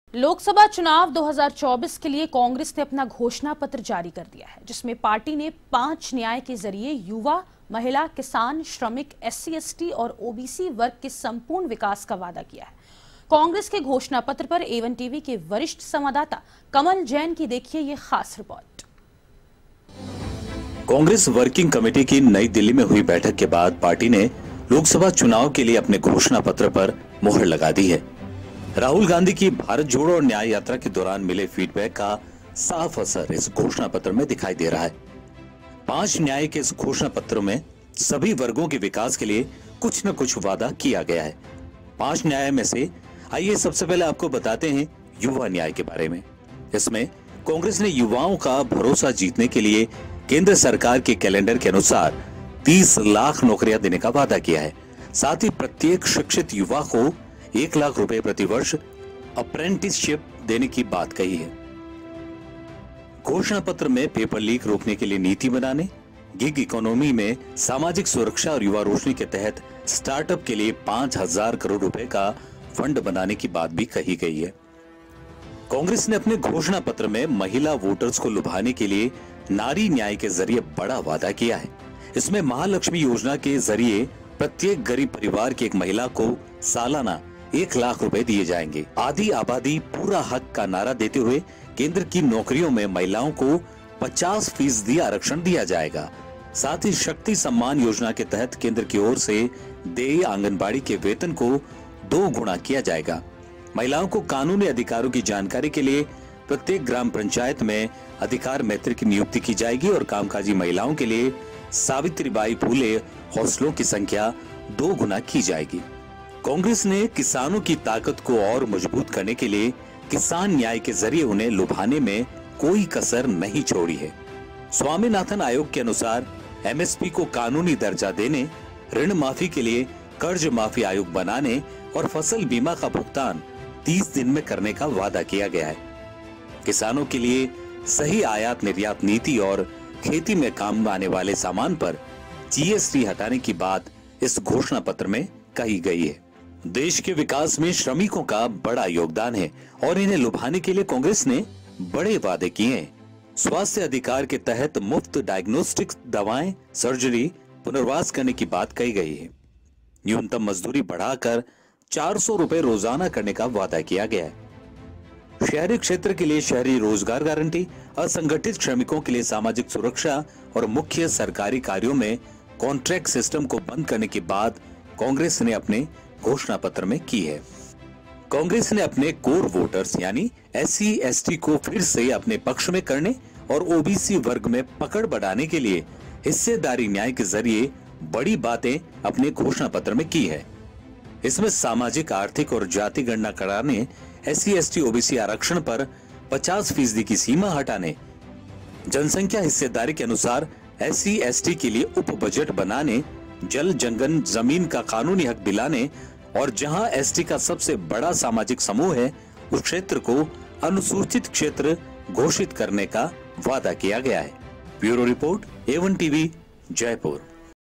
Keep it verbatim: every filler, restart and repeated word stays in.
लोकसभा चुनाव दो हज़ार चौबीस के लिए कांग्रेस ने अपना घोषणा पत्र जारी कर दिया है, जिसमें पार्टी ने पांच न्याय के जरिए युवा, महिला, किसान, श्रमिक, एससी एसटी और ओबीसी वर्ग के संपूर्ण विकास का वादा किया है। कांग्रेस के घोषणा पत्र पर एवन टीवी के वरिष्ठ संवाददाता कमल जैन की देखिए ये खास रिपोर्ट। कांग्रेस वर्किंग कमेटी की नई दिल्ली में हुई बैठक के बाद पार्टी ने लोकसभा चुनाव के लिए अपने घोषणा पत्र पर मुहर लगा दी है। राहुल गांधी की भारत जोड़ो और न्याय यात्रा के दौरान मिले फीडबैक का साफ असर इस घोषणा पत्र में दिखाई दे रहा है। पांच न्याय के इस घोषणा पत्र में सभी वर्गों के विकास के लिए कुछ न कुछ वादा किया गया है। पांच न्याय में से आइए सबसे पहले आपको बताते हैं युवा न्याय के बारे में। इसमें कांग्रेस ने युवाओं का भरोसा जीतने के लिए केंद्र सरकार के कैलेंडर के अनुसार तीस लाख नौकरियां देने का वादा किया है। साथ ही प्रत्येक शिक्षित युवा को एक लाख रुपए प्रति वर्ष अप्रेंटिसशिप देने की बात कही है। घोषणा पत्र में पेपर लीक रोकने के लिए नीति बनाने, गिग इकोनॉमी में सामाजिक सुरक्षा और युवा रोशनी के तहत स्टार्टअप के लिए पांच हजार करोड़ रुपए का फंड बनाने की बात भी कही गई है। कांग्रेस ने अपने घोषणा पत्र में महिला वोटर्स को लुभाने के लिए नारी न्याय के जरिए बड़ा वादा किया है। इसमें महालक्ष्मी योजना के जरिए प्रत्येक गरीब परिवार की एक महिला को सालाना एक लाख रुपए दिए जाएंगे। आधी आबादी पूरा हक का नारा देते हुए केंद्र की नौकरियों में महिलाओं को पचास फीसदी आरक्षण दिया जाएगा। साथ ही शक्ति सम्मान योजना के तहत केंद्र की ओर से देय आंगनबाड़ी के वेतन को दो गुना किया जाएगा। महिलाओं को कानूनी अधिकारों की जानकारी के लिए प्रत्येक ग्राम पंचायत में अधिकार मित्र की नियुक्ति की जाएगी और कामकाजी महिलाओं के लिए सावित्रीबाई फूले हौसलों की संख्या दो गुना की जाएगी। कांग्रेस ने किसानों की ताकत को और मजबूत करने के लिए किसान न्याय के जरिए उन्हें लुभाने में कोई कसर नहीं छोड़ी है। स्वामीनाथन आयोग के अनुसार एमएसपी को कानूनी दर्जा देने, ऋण माफी के लिए कर्ज माफी आयोग बनाने और फसल बीमा का भुगतान तीस दिन में करने का वादा किया गया है। किसानों के लिए सही आयात निर्यात नीति और खेती में काम आने वाले सामान पर जीएसटी हटाने की बात इस घोषणा पत्र में कही गई है। देश के विकास में श्रमिकों का बड़ा योगदान है और इन्हें लुभाने के लिए कांग्रेस ने बड़े वादे किए हैं। स्वास्थ्य अधिकार के तहत मुफ्त डायग्नोस्टिक दवाएं, सर्जरी, पुनर्वास करने की बात कही गई है। न्यूनतम मजदूरी बढ़ाकर चार सौ रुपए रोजाना करने का वादा किया गया है। शहरी क्षेत्र के लिए शहरी रोजगार गारंटी, असंगठित श्रमिकों के लिए सामाजिक सुरक्षा और मुख्य सरकारी कार्यों में कॉन्ट्रैक्ट सिस्टम को बंद करने की बात कांग्रेस ने अपने घोषणा पत्र में की है। कांग्रेस ने अपने कोर वोटर्स यानी एससी एसटी को फिर से अपने पक्ष में करने और ओबीसी वर्ग में पकड़ बढ़ाने के लिए हिस्सेदारी न्याय के जरिए बड़ी बातें अपने घोषणा पत्र में की है। इसमें सामाजिक, आर्थिक और जाति गणना कराने, एससी एसटी ओबीसी आरक्षण पर पचास फीसदी की सीमा हटाने, जनसंख्या हिस्सेदारी के अनुसार एससी एसटी के लिए उप बजट बनाने, जल जंगल जमीन का कानूनी हक दिलाने और जहां एसटी का सबसे बड़ा सामाजिक समूह है उस क्षेत्र को अनुसूचित क्षेत्र घोषित करने का वादा किया गया है। Bureau report, A1 TV, Jaipur.